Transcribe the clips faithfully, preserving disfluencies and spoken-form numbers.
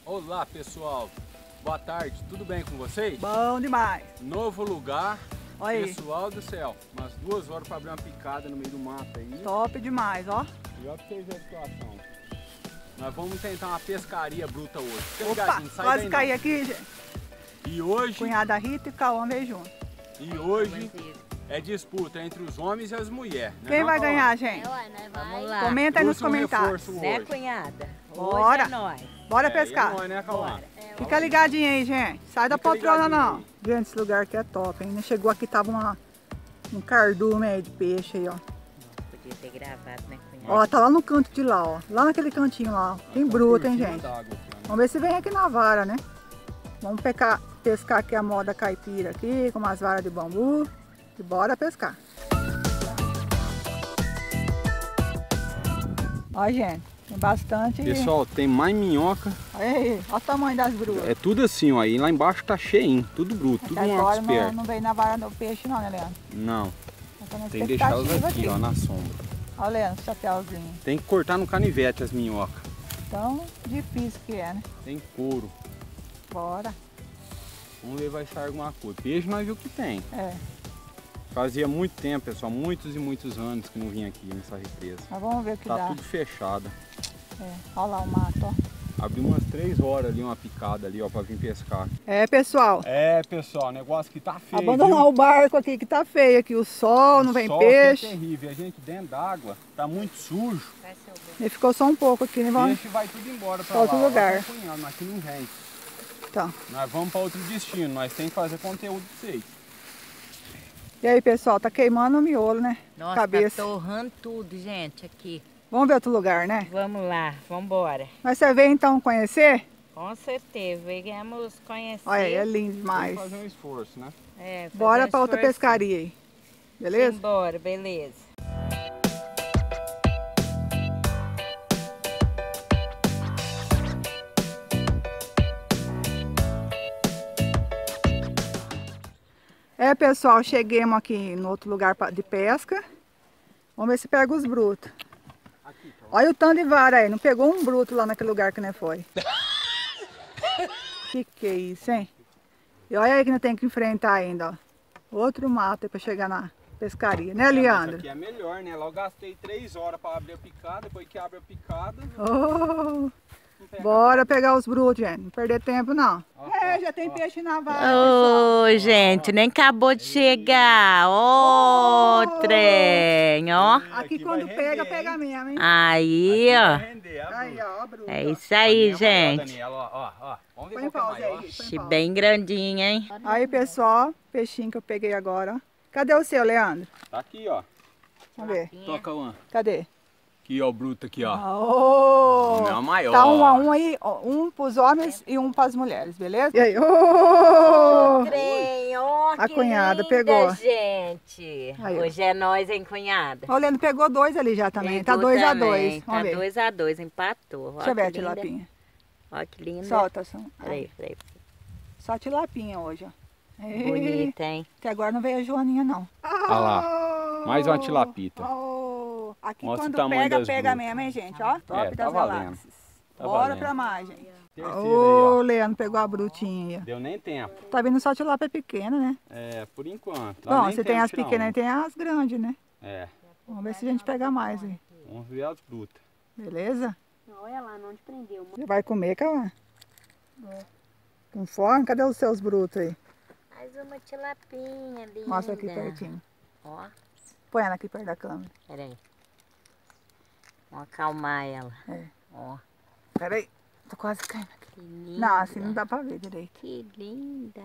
Olá pessoal, boa tarde, tudo bem com vocês? Bom demais. Novo lugar, Olha aí. pessoal do céu, umas duas horas para abrir uma picada no meio do mato aí. Top demais, ó. E olha pra vocês verem a situação. Nós vamos tentar uma pescaria bruta hoje. Fica Opa, ligadinho, sai quase daí caí não. aqui, gente. E hoje, Cunhada Rita e Cauã veio junto. e hoje é disputa entre os homens e as mulheres. Né, Quem não, vai Cauã? ganhar, gente? É, ué, nós vai. Vamos lá. Comenta aí nos Trouxe um comentários. reforço Né, hoje. cunhada? Bora. Hoje é nós. Bora É, pescar. E é nóis, né, Cauã? Bora. Fica ligadinho aí, gente. Sai da Fica poltrona, ligadinho não. aí. Gente, esse lugar aqui é top, hein? Chegou aqui, tava uma, um cardume aí de peixe aí, ó. Podia ter gravado, né, cunhada? Ó, tá lá no canto de lá, ó. Lá naquele cantinho lá, ó. Tem Tá bruto, por hein, cima gente? d'água aqui, ó. Vamos ver se vem aqui na vara, né? Vamos pecar, pescar aqui a moda caipira aqui, com umas varas de bambu. E bora pescar. Ó, gente, tem bastante. Pessoal, tem mais minhoca. Olha aí, olha o tamanho das brutas. É tudo assim, ó. E lá embaixo tá cheinho, tudo bruto, tudo Até um agora não, expert. não veio na vara do peixe não, né, Leandro? Não, Nós estamos na tem que deixá-las expectativa aqui, ó, na sombra. Olha, Leandro, chapéuzinho. Tem que cortar no canivete as minhocas. Tão difícil que é, né? Tem couro. Bora. Vamos ver vai sair alguma coisa. Peixe nós viu que tem. É, Fazia muito tempo, pessoal, muitos e muitos anos que não vinha aqui nessa represa. mas vamos ver o que Tá dá. tudo fechado. É, olha lá o mato, ó. Abri umas três horas ali, uma picada ali, ó, pra vir pescar. É, pessoal, É, pessoal, o negócio que tá feio. abandonar o barco aqui que tá feio aqui. O sol, não vem sol peixe. É terrível. A gente dentro d'água tá muito sujo. Vai ser o bom. Ele ficou só um pouco aqui, né? O Vamos... peixe vai tudo embora pra Pra outro lá. ó, lugar. vai acompanhando, mas aqui não vem. Então. Nós vamos pra outro destino, nós temos que fazer conteúdo pra vocês. E aí, pessoal, tá queimando o miolo, né? Nossa, Cabeça. tá torrando tudo, gente, aqui. Vamos ver outro lugar, né? Vamos lá, vamos embora. Mas você veio então conhecer? Com certeza, viemos conhecer. Olha aí, é lindo Vamos demais. fazer um esforço, né? É, fazer Bora um pra outra esforço. pescaria aí. Beleza? Bora, beleza. É, pessoal, cheguemos aqui no outro lugar pra- de pesca. Vamos ver se pega os brutos. Aqui, tá. Olha o tanto de vara aí. Não pegou um bruto lá naquele lugar que não foi. Que que é isso, hein? E olha aí que nós temos que enfrentar ainda, ó. Outro mato aí pra chegar na pescaria, né, Essa Leandro? aqui é melhor, né? Lá eu gastei três horas pra abrir a picada, depois que abre a picada, Oh, não pega. bora pegar os brutos, gente. Não perder tempo, não. Ó, É, ó, já tem ó. peixe na vara, pessoal. Ô, gente, nem acabou de chegar. Ô, Oh. trem, ó. Aqui Aqui quando vai pega, render, pega hein? mesmo, hein? Aí, Aqui ó. vai render, a Aí, bruta. ó, a bruta. É ó. isso aí, A minha é maior, gente. Daniela, ó, ó, ó. Vamos ver Põe em qual que é pausa aí, maior. Rita, põe em Ixi, pausa. bem grandinha, hein? Aí, pessoal, peixinho que eu peguei agora, ó. Cadê o seu, Leandro? Tá aqui, ó. Vamos ver. Toca uma. Cadê? Aqui, ó, o bruto aqui, ó. Oh, O meu é maior. tá um a um aí, ó, um pros homens e um pras mulheres, beleza? E aí, oh! Trem, ó, A que cunhada linda, pegou. gente. Aí, ó. Hoje é nós, hein, cunhada? O Leandro pegou dois ali já também, tá Pegou dois a também, dois. Tá Vamos ver. dois a dois, empatou. Ó, Deixa eu ver a que linda. tilapinha. Ó, que linda. Solta, só, Peraí, peraí. só tilapinha hoje, ó. Bonita, hein? Até agora não veio a Joaninha, não. Olha lá, mais uma tilapita. Oh, aqui Mostra o quando tamanho pega, das pega brutas. mesmo, hein, gente? Ó, top É, tá das valendo. galáxias. Tá Bora valendo. pra mais, gente. Terceira Ô, aí, ó. Leandro pegou a brutinha aí, ó. Deu nem tempo. Tá vindo só tilapia pequena, né? É, por enquanto. Nós Bom, nem você tem temos as tirar pequenas e uma. tem as grandes, né? É, Vamos ver se a gente pega mais aí. vamos ver as brutas. Beleza? Olha lá, onde prendeu. Você vai comer, Cauã? Com fome? Cadê os seus brutos aí? Mais uma tilapinha linda. Mostra aqui pertinho. Ó, Põe ela aqui perto da câmera. peraí. Vamos acalmar ela. É. Ó, Peraí. Tô quase caindo aqui. que linda. Não, assim não dá pra ver direito. Que linda.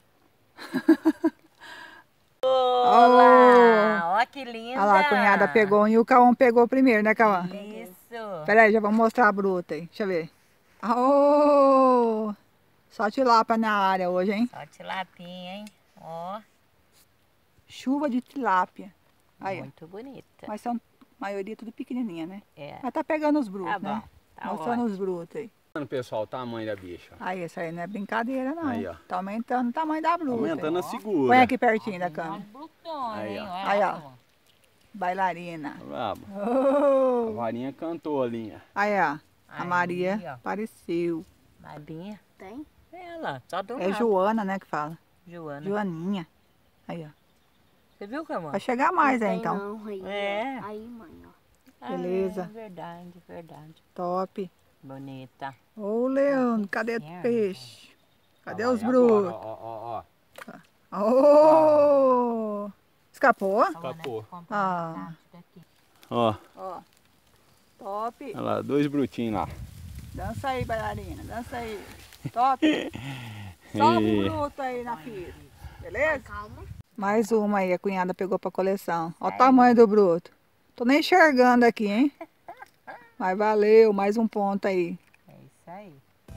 Olá! Olá, ó que linda. Olha lá, a cunhada pegou um e o Cauã pegou primeiro, né, Cauã? Isso. Peraí, já vamos mostrar a bruta aí. Deixa eu ver. Oh! Só tilápia na área hoje, hein? Ó tilapinha, hein? Ó, Chuva de tilápia. Aí, ó. muito bonita. Mas são, a maioria tudo pequenininha, né? É. Mas tá pegando os brutos, Tá bom, né? tá Mostrando ótimo. os brutos aí. Olha, pessoal, o tamanho da bicha. Aí, isso aí não é brincadeira, não. Aí, ó. Tá aumentando o tamanho da bruta. Aumentando a Põe segura. aqui pertinho da câmera. Brutona, Aí, hein? ó. Olha Aí, lá, ó. Bailarina. Brabo. A Oh! varinha cantou a linha. Aí, ó. A Aí, Maria ó. apareceu. Babinha. Tem? Ela, só do É lado. Joana, né, que fala. Joana. Joaninha. Aí, ó. Você viu, Camão? Vai chegar mais não aí, tem então. Não, aí, É. ó. Aí, mãe, ó. Beleza. Ah, é verdade, verdade. Top. Bonita. Ô, Leandro, cadê o Certo. peixe? Cadê Olha lá, os e agora, brutos? Ó, ó, ó, ó. Ô! Escapou? Escapou. Ah. Ó, Ó. Top. olha lá, dois brutinhos lá. Dança aí, bailarina. Dança aí. Top. Sobe o bruto aí na fita. Beleza? Calma. Mais uma aí, a cunhada pegou pra coleção. Olha o tamanho do bruto. Tô nem enxergando aqui, hein? Mas valeu, mais um ponto aí. É isso aí.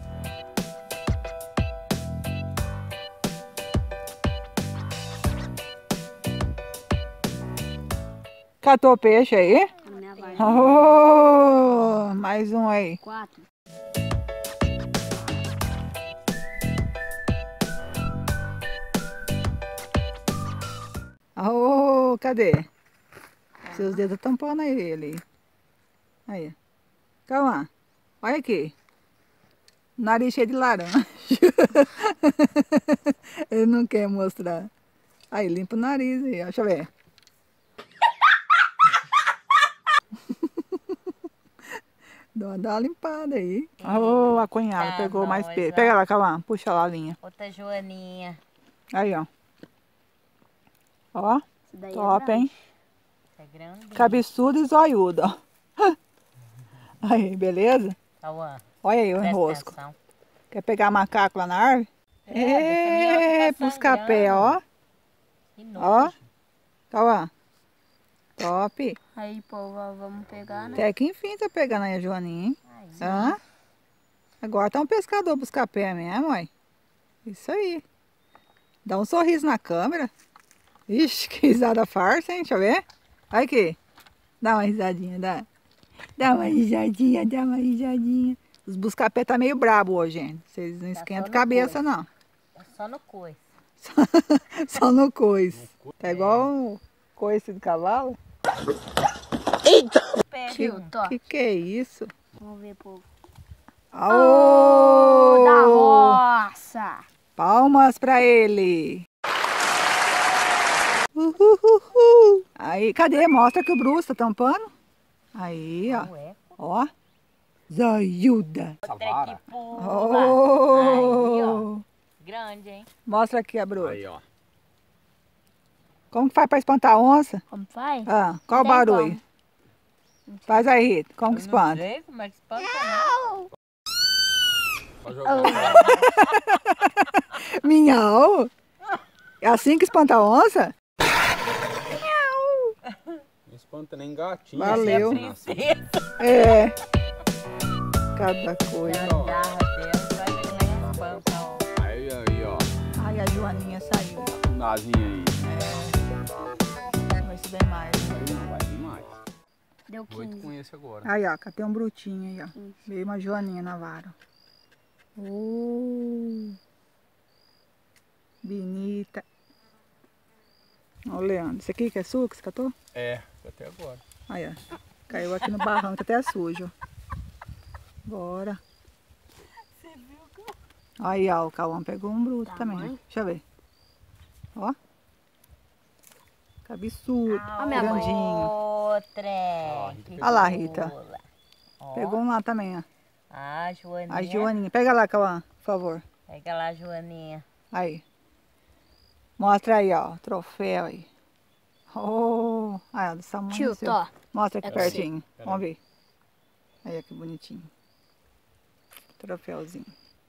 Catou peixe aí? A minha vai. Oh, mais um aí. Quatro. Oh, cadê? Seus dedos tampando aí ele. Aí. Calma. Olha aqui. Nariz cheio de laranja. Ele não quer mostrar. Aí, limpa o nariz aí, ó. Deixa eu ver. Dá uma, dá uma limpada aí. Oh, a cunhada Tá pegou bom, mais mas peixe. ó. Pega lá, calma. Puxa lá a linha. Outra Joaninha. Aí, ó. Ó, Esse daí é top, grande. hein? Essa é grande. Cabeçudo e zoiudo, ó. Aí, beleza? Cauã, Olha aí o presta enrosco. atenção. Quer pegar macaco lá na árvore? É, dessa minhoca É, tá buscar pé, ó. Que Ó. nojo. Calma. Top. Aí, povo, vamos pegar, né? Até que enfim tá pegando aí a Joaninha, hein? Ai, Hã? Agora tá um pescador buscar pé mesmo, mãe. Isso aí. Dá um sorriso na câmera. Ixi, que risada farsa, hein? Deixa eu ver. Olha aqui. Dá uma risadinha, dá. Dá uma risadinha, dá uma risadinha. Os busca-pé tá meio brabo hoje, gente. Vocês não Tá esquentam só a no cabeça, coice. não. É só no coice. Só no coice. Tá igual um coice de cavalo. Pega Que, um. que que é isso? Vamos ver, povo. Aô! Da roça! Palmas pra ele. Uhuhuhu. Aí, cadê? Mostra que o Bruce tá tampando. Aí, ó. Não é? Ó. Zoiuda. Essa Outra vara. que pula. Aí, ó. Oh. Grande, hein? Mostra aqui a Bruce. Aí, ó. Como que faz pra espantar a onça? Como faz? Ah, qual o Tem barulho? Faz aí, Rita. Como que Eu não espanta? sei como é que espanta, não. Só jogar. Minhau. É assim que espanta a onça? Não espanta nem gatinho. Valeu. assim, assim. É. Cada coisa. A garra dela vai ver como é que espanta, ó. Aí, aí, ó. Ai, a Joaninha saiu. Nazinha aí. Vai se bem mais. Aí não vai vir mais. Deu Doido quinze. com esse agora. Aí, ó, catei um brutinho aí, ó. Isso. Veio uma Joaninha na vara. Oh, bonita. Ó, Leandro, isso aqui que é sua que você catou? É, até agora. Aí, ó. Caiu aqui no barranco, até sujo. Bora. Aí, ó, o Cauã pegou um bruto também. Tamanho. Deixa eu ver. Ó. Cabeçudo, Ó, minha mãe. grandinho. Outra. Ó, a Rita que pegou. Olha lá, Rita. pula. Ó. Pegou um lá também, ó. Ah, Joaninha. A Joaninha. Pega lá, Cauã, por favor. Pega lá, Joaninha. Aí. Mostra aí, ó, o troféu aí. Oh, ah, é do tamanho Tio, seu. ó. Mostra aqui É pra você. pertinho. Pera Vamos ver. Aí, ó, que bonitinho. Troféuzinho.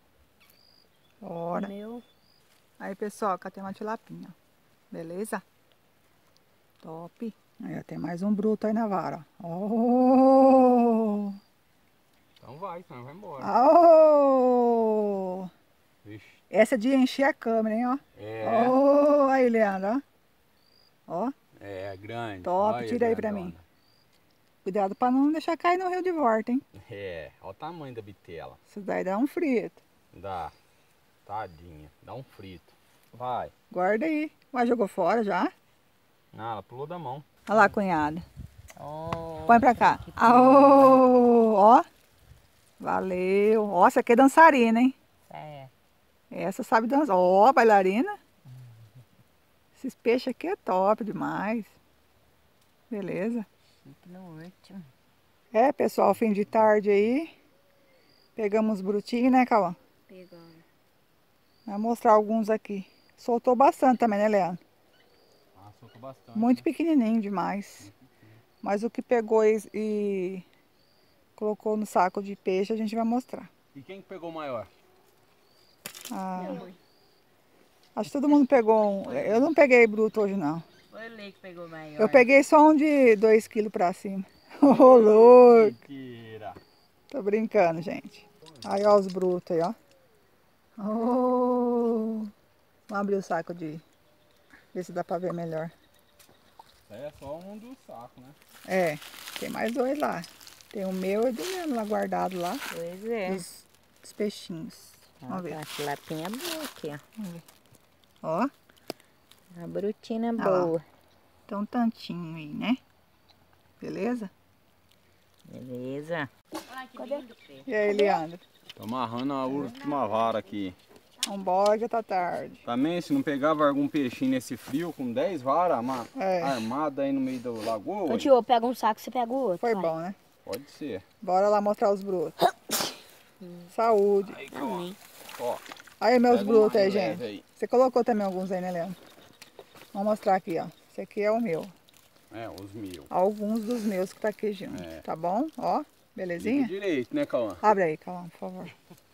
Bora. Meu. Aí, pessoal, catei uma tilapinha. Beleza? Top. Aí, ó, tem mais um bruto aí na vara. Ó. Oh! Então vai, então vai embora. Oh! Vixe. Essa é de encher a câmera, hein, ó. É. Oh, aí, Leandro, ó. Ó, É, grande. top, Olha, tira aí pra grandona. mim. Cuidado pra não deixar cair no rio de volta, hein. É, olha o tamanho da bitela. Isso daí dá um frito. Dá. Tadinha. Dá um frito. Vai. Guarda aí. Mas jogou fora já? Ah, ela pulou da mão. Olha lá, cunhada. Oh, Põe pra cá. que Aô, ó. Valeu. Ó, essa aqui é dançarina, hein? É. Essa sabe dançar. Ó, bailarina. Esses peixes aqui é top demais. Beleza. Fique no último. É, pessoal, fim de tarde aí. Pegamos brutinho, né, Cauã? Pegando. Vou mostrar alguns aqui. Soltou bastante também, né, Leandro? Ah, soltou bastante. Muito pequenininho demais. Mas o que pegou e, e colocou no saco de peixe, a gente vai mostrar. E quem que pegou o maior? Ah, Minha mãe. acho que todo mundo pegou um. Eu não peguei bruto hoje, não. Foi o Lei que pegou maior. Eu peguei só um de dois quilos pra cima. Ô, louco! Mentira. Tô brincando, gente. Aí, ó, os brutos aí, ó. Oh, vamos abrir o saco de... Ver se dá pra ver melhor. É só um do saco, né? É, tem mais dois lá. Tem o meu e do Leandro lá guardado lá. Pois é. Dos, dos peixinhos. Vamos ver. A tilapinha boa aqui, ó. Vamos ver. Ó, A brutina lá. boa. tem um tantinho aí, né? Beleza? Beleza. E aí, Leandro? Tô amarrando a última vara aqui. Vambora, já tá tarde. Também, se não pegava algum peixinho nesse frio, com dez varas ama- É. armada aí no meio da lagoa, Ô ué, tio, pega um saco, você pega o outro. Foi vai. bom, né? pode ser. Bora lá mostrar os brutos. Saúde. Aí, ó. Ó, Aí, meus pega um brutos aí, mais leve gente. aí. Você colocou também alguns aí, né, Leandro? Vamos mostrar aqui, ó. Esse aqui é o meu. É, os mil. Alguns dos meus que tá aqui junto, É. tá bom? Ó, Liga belezinha? direito, né, Cauã? Abre aí, calma, por favor.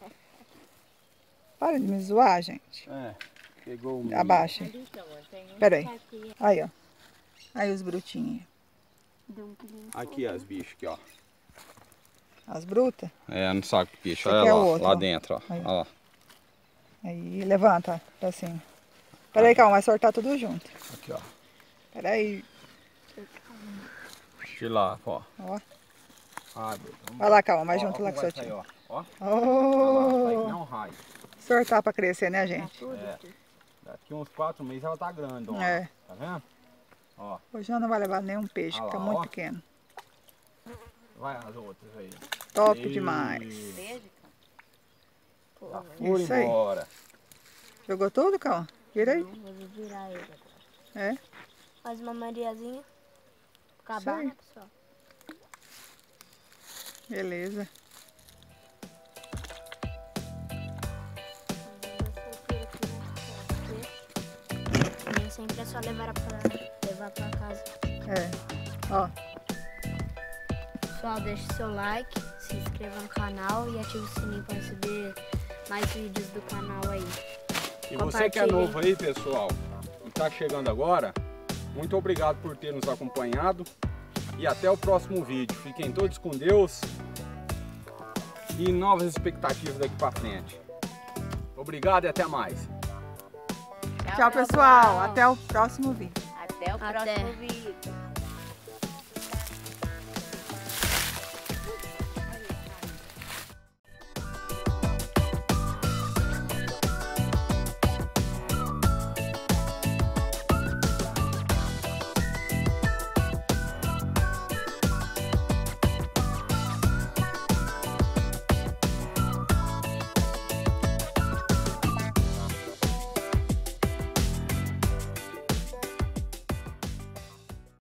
Para de me zoar, gente. É, pegou o mil. Abaixa. Pera aí. Aí, ó. Aí os brutinhos. Deu um pulinho. Aqui as bichas, aqui, ó. As brutas. É, no saco de peixe, Esse olha aqui é lá, o outro, lá ó. dentro, ó. Aí. Olha lá. Aí, levanta, ó, pra cima. Pera aí, calma, vai sortar tudo junto. Aqui, ó. Pera aí. Tira lá, ó. Ó. Abre. Vai lá, calma, mais Ó, junto ó lá com o como seu vai sair, tio. ó. Ó, olha lá, sai que nem Oh, um raio. sortar pra crescer, né, gente? É. Daqui uns quatro meses ela tá grande, ó. É. Tá vendo? Ó, Hoje não vai levar nenhum peixe, Ah que tá lá, muito ó. pequeno. vai as outras aí. Top Isso. demais. Já foram Isso aí. embora. Jogou tudo, calma? Vira aí. Não, vou virar ele agora. É. Faz uma mariazinha. Isso Acabar, aí. né, pessoal? Beleza. Nem sempre é só levar pra, levar pra casa. É. Ó. Pessoal, deixe seu like, se inscreva no canal e ative o sininho para receber mais vídeos do canal aí. E você que é Compartilhem. novo aí, pessoal, e tá chegando agora, muito obrigado por ter nos acompanhado. E até o próximo vídeo. Fiquem todos com Deus. E novas expectativas daqui pra frente. Obrigado e até mais. Tchau, pessoal. Até o próximo vídeo. Até o Até. próximo vídeo.